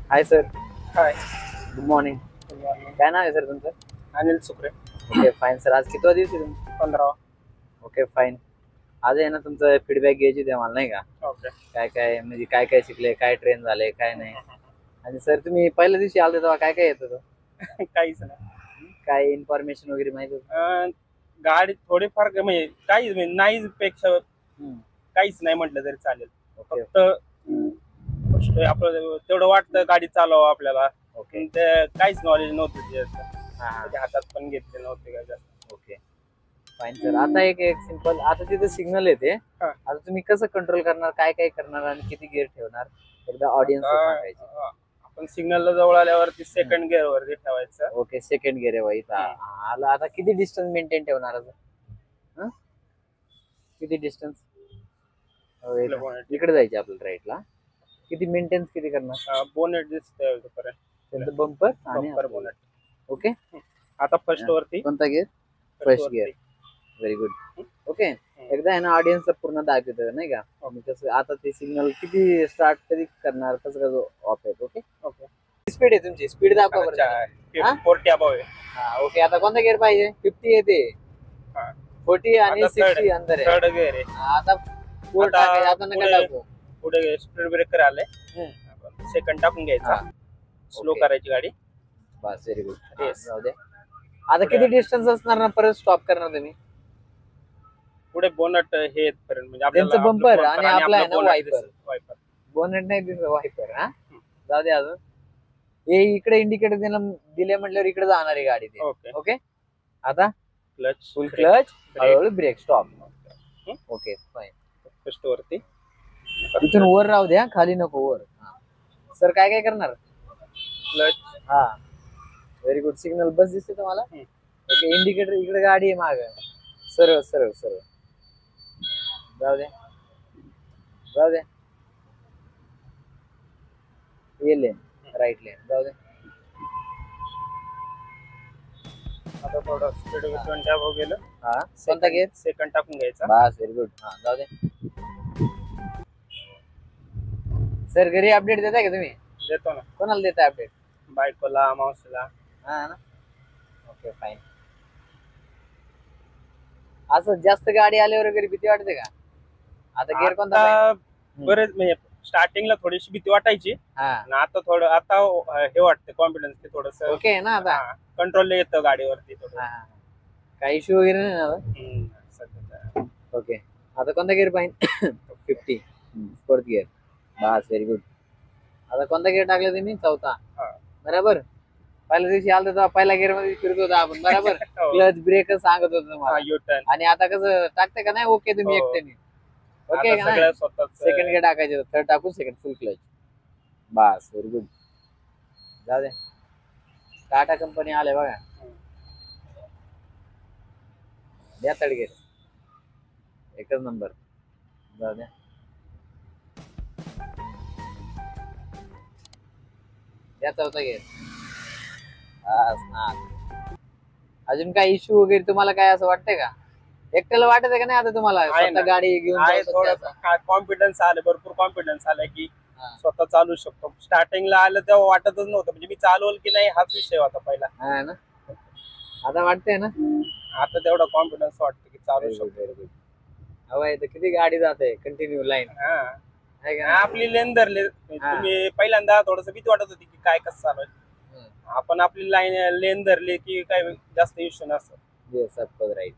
हाय sir. Hi. Good morning. काय नाव आहे सर तुमचं? Anil Sukre. Okay fine sir. आज कितवा दिवस आहे तुमचा? 15. Okay fine. आज आहे ना तुमचं फीडबॅक घ्यायची ते मला नाही का, ओके. काय काय म्हणजे काय काय शिकले, काय ट्रेन झाले, काय नाही. आणि सर तुम्ही पहिल्या दिवशी आले तेव्हा काय काय येत होतं, काहीच नाही. काय इन्फॉर्मेशन वगैरे माहिती होतं? गाडी थोडीफार म्हणजे काहीच म्हणजे नाही पेक्षा काहीच नाही म्हटलं तरी चालेल. ओके. फक्त आपलं तेवढं वाटतं गाडी चालवावं आपल्याला. ओके. पण ते काहीच नॉलेज नव्हतं त्याचं. हा त्याच्या हातात पण घेतले नव्हते काय जास्त. Okay fine sir. आता एक एक सिंपल, आता तिथे सिग्नल येते, हा. आता तुम्ही कसं कंट्रोल करणार, काय काय करणार आणि किती गिअर ठेवणार एकदा ऑडियन्स सांगायचे. आपण सिग्नलला जवळ आल्यावरती सेकंड गिअर वरती ठेवायचं. ओके सेकंड गिअर आहे बाई. आला आता किती डिस्टन्स मेंटेन ठेवणार आता? किती डिस्टन्स इकडे जायचे आपल्याला राईटला, किती मेंटेन्स किती करणार? बोनेट दिसतंय पर्यंत. बंपर आणि बोनेट. ओके. आता फर्स्ट वरती. कोणता gear? First gear. Very good. Okay. एकदा आहे ना ऑडियन्सला पूर्ण दाखवतो नाही का, कसं आता ते सिग्नल किती स्टार्ट कधी करणार, कसं कसं ऑफ आहे. ओके. ओके. स्पीड आहे तुमची, स्पीड दाखवा बरं. 40 अबव आहे. हा ओके. आता कोणता गिअर पाहिजे? 50 येते, 40 आणि 60 अंदर आहे. थर्ड गिअर आहे. आता फोर टाकायचं, आता नका टाकू. पुढे स्पीड ब्रेकर आले, सेकंड टाकून घ्यायचा, स्लो करायची गाडी. बस व्हेरी गुड. जाऊ द्या. आता किती डिस्टन्स असणार ना, परत स्टॉप करणार तुम्ही? पुढे बोनट हे पर्यंत म्हणजे त्यांचं बंपर आणि आपला आहे ना वायपर. वायपर बोनट नाही दिसत, वायपर. हा जाऊ दे. अजून हे इकडे इंडिकेटर दिले म्हटल्यावर इकडे जाणार आहे गाडी ते. ओके. ओके. आता क्लच, फुल क्लच, हळूहळू brake, stop. Okay fine. First वरती इथून वर राहू द्या, खाली नको, वर. सर काय काय करणार? क्लच. हा व्हेरी गुड. सिग्नल बस दिसते तुम्हाला? ओके. इंडिकेटर इकडे गाडी आहे माग, सरळ सरळ सरळ. जाऊ दे, जाऊ दे. ये लेन, राईट लेन, जाऊ दे. आता थोडं स्पीड 20 अबव गेलं. हा कोणता गिअर? सेकंड टाकून घ्यायचा. बस व्हेरी गुड. हा जाऊ दे. सर घरी अपडेट देताय का तुम्ही? देतो ना. कोणाला देताय अपडेट? बायकोला, मावशीला. हा ना. Okay fine. असं जास्त गाडी आल्यावर वगैरे भीती वाटते का? आता गिअर कोणता? बरेच म्हणजे स्टार्टिंगला थोडीशी भीती वाटायची. आता थोडं आता हे वाटतं कॉन्फिडन्स थोडस. ओके ना. आता कंट्रोल येतं गाडीवरती थोडं. काही इश्यू वगैरे नाही ना? ओके. आता कोणता गिअर पाहिजे? 50 फोर्थ गिअर. बस व्हेरी गुड. आता कोणता गिअर टाकला तुम्ही? चौथा. बरोबर. पहिल्या दिवशी आलं तर पहिल्या गिअर मध्ये फिरत होता आपण, बरोबर. क्लच ब्रेक सांगत होतो तुम्हाला. आणि आता कसं टाकते का नाही? ओके तुम्ही एकट्याने. ओके का नाही? सेकंड गिअर टाकायचे, थर्ड टाकून सेकंड फुल क्लच. बस व्हेरी गुड. जाऊ दे. टाटा कंपनी आले बघा. द्या थर्ड गिअर, एकच नंबर. जाऊ द्या. द्या चौथा गिअर. अजून काय इश्यू वगैरे तुम्हाला काय असं वाटतंय का? एकट्याला वाटत का नाही आता तुम्हाला स्वतः गाडी घेऊन? कॉन्फिडन्स आले, भरपूर कॉन्फिडन्स आलाय की स्वतः चालू शकतो. स्टार्टिंगला आलं तेव्हा वाटतच नव्हतं, म्हणजे मी चालवल की नाही हाच विषय होता पहिला. हा ना. आता वाटतंय ना? आता तेवढा कॉन्फिडन्स वाटतं की चालू शकतो. हवा इथं किती गाडी जाते कंटिन्यू लाईन. आपली लेन धरले तुम्ही पहिल्यांदा थोडस भीती वाटत होती की काय कसं चालू आहे. आपण आपली लाईन लेन धरली की काय जास्त इश्यू नसतं. राईट.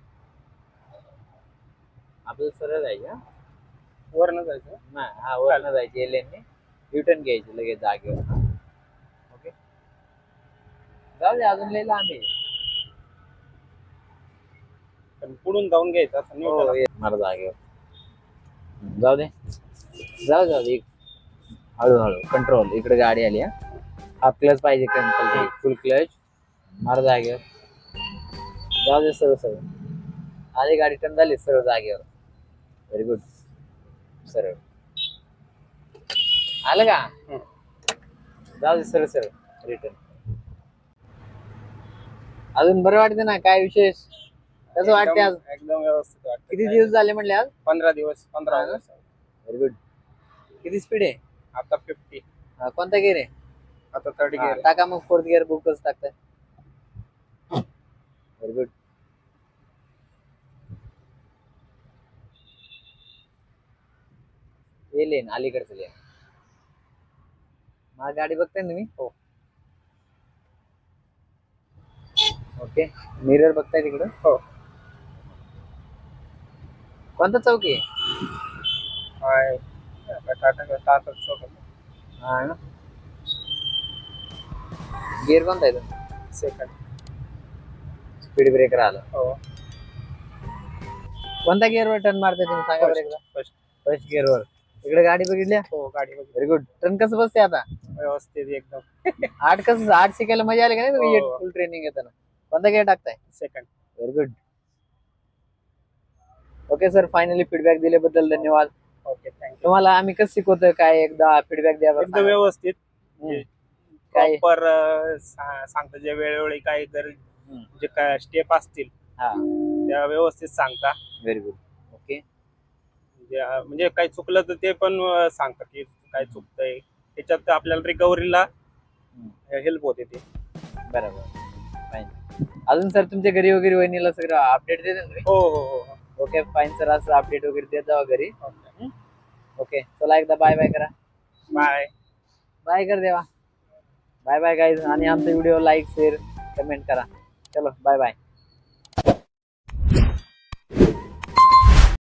आपल्याला सरळ जायचं, वरनं जायचं ना? हा वरनं जायची लेनने, युटर्न घ्यायची लगेच जागेवर. ओके. जाऊ दे. अजून लय लांब आहे. पुढून जाऊन घ्यायचं असं मला जागेवर. जाऊ दे, जाऊ जाऊ दे. हळूहळू कंट्रोल. इकडे गाडी आली. हाफ क्लच पाहिजे कंपल्सरी, फुल क्लच. मार जागेवर. जाऊ दे. सरळ सरळ आली गाडी, टर्न झाली सरळ जागेवर. Very good. सरळ आलं का? जाऊ दे. सरळ सरळ रिटर्न. अजून बरं वाटते ना? काय विशेष? कसं वाटते आज? एकदम व्यवस्थित वाटतं. किती दिवस झाले म्हटले आज? 15 दिवस. Very good. किती स्पीड आहे आता? 50. कोणता गिअर आहे? आता थर्ड हा, गिअर. टाका मग फोर्थ गिअर बुक कसं टाकताय. Very good. हे लेन अलीकडचं लेन. माझी गाडी बघताय ना तुम्ही. हो. ओके, मिरर बघताय तिकडं. हो. कोणता चौकी आहे. हाय टाटा छोटा. हा ना. गिअर कोणता आहे तुमचा. सेकंड. स्पीड ब्रेकर आलं. हो. कोणत्या गिअरवर टर्न मारताय तुम्ही सांगा बरं एकदा. फर्स्ट. फर्स्ट गिअरवर. इकडे गाडी बघितल्या. हो, गाडी बघितली. Very good. टर्न कसं बसते आता. व्यवस्थित एकदम. 8 शिकायला मजा आली का नाही तुम्ही हो. फुल ट्रेनिंग येताना. कोणता गिअर टाकताय. Second. Very good. Okay sir, finally feedback दिल्याबद्दल धन्यवाद. Okay, thank you. तुम्हाला आम्ही कसं शिकवतोय काय एकदा फीडबॅक द्या बरं. एकदम व्यवस्थित. काय प्रॉपर सांगता, जे वेळोवेळी काय जर जे काय स्टेप असतील हा त्या व्यवस्थित सांगता. Very good. ओके. म्हणजे काही चुकलं तर ते पण सांगतात की काय चुकतंय. त्याच्यात आपल्याला रिकव्हरीला हेल्प होते ते. बरोबर. फाईन. अजून सर तुमच्या घरी वगैरे वहिनीला सगळं अपडेट देते तुम्ही. हो हो हो. ओके फाईन सर, असं अपडेट वगैरे देत जावा घरी. ओके. ओके, चला एकदा बाय बाय करा. बाय. बाय कर देवा. Bye bye guys. आणि आमचा व्हिडिओ लाईक शेअर कमेंट करा. चलो बाय बाय.